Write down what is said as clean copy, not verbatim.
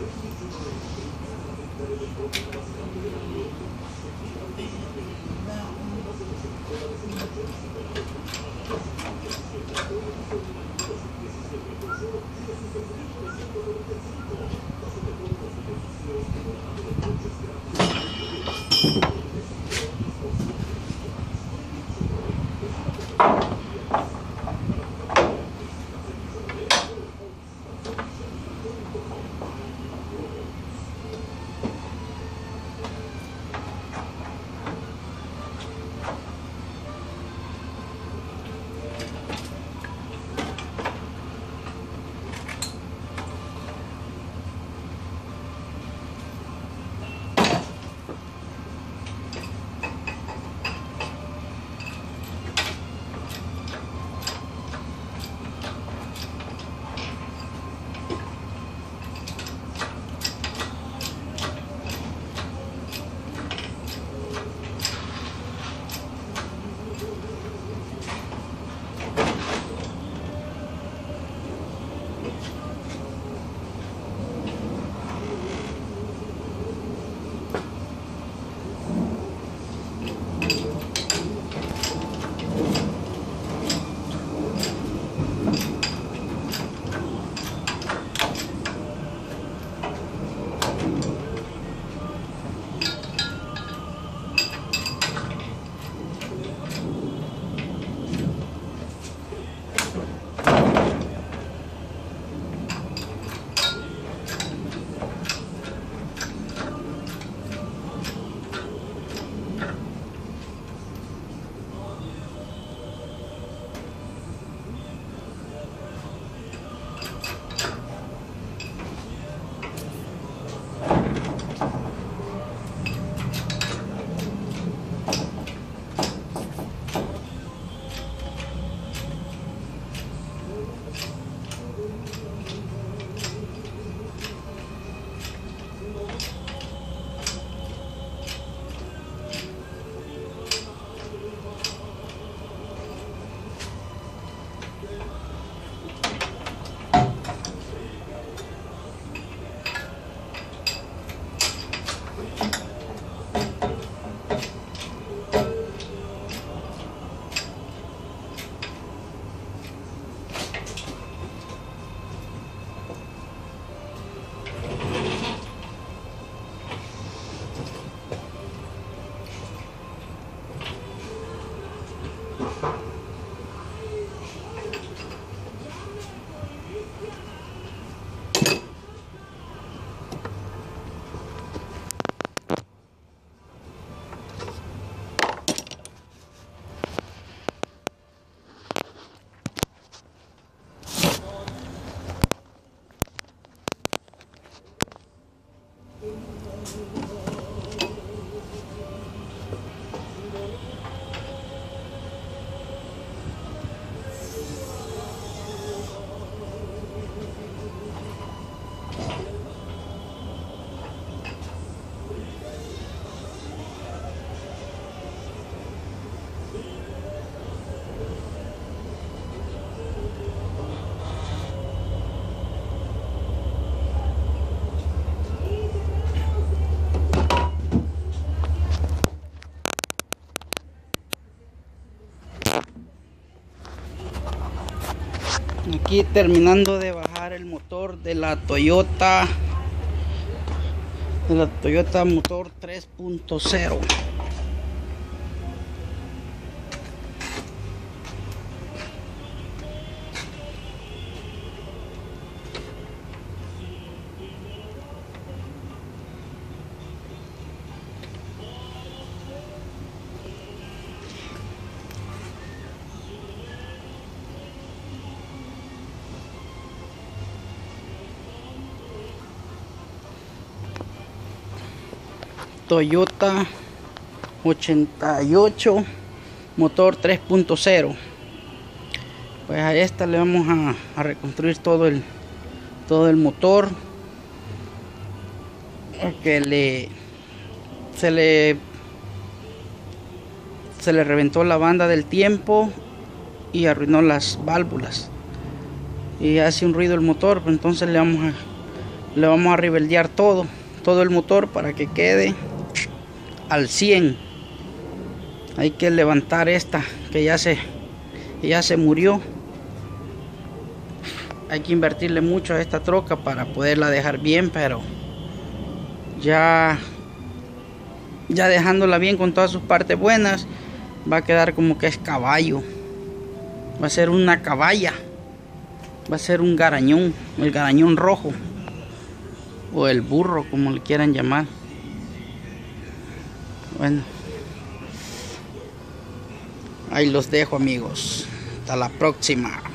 Aquí terminando de bajar el motor de la Toyota motor 3.0. Toyota 88 motor 3.0. Pues a esta le vamos a reconstruir todo el motor, porque se le reventó la banda del tiempo y arruinó las válvulas y hace un ruido el motor. Entonces le vamos Le vamos a reveldear todo el motor para que quede al 100. Hay que levantar esta que ya se murió. Hay que invertirle mucho a esta troca para poderla dejar bien, pero ya dejándola bien con todas sus partes buenas, va a quedar como que es caballo. Va a ser una caballa. Va a ser un garañón, el garañón rojo. O el burro, como le quieran llamar. Bueno, ahí los dejo, amigos. Hasta la próxima.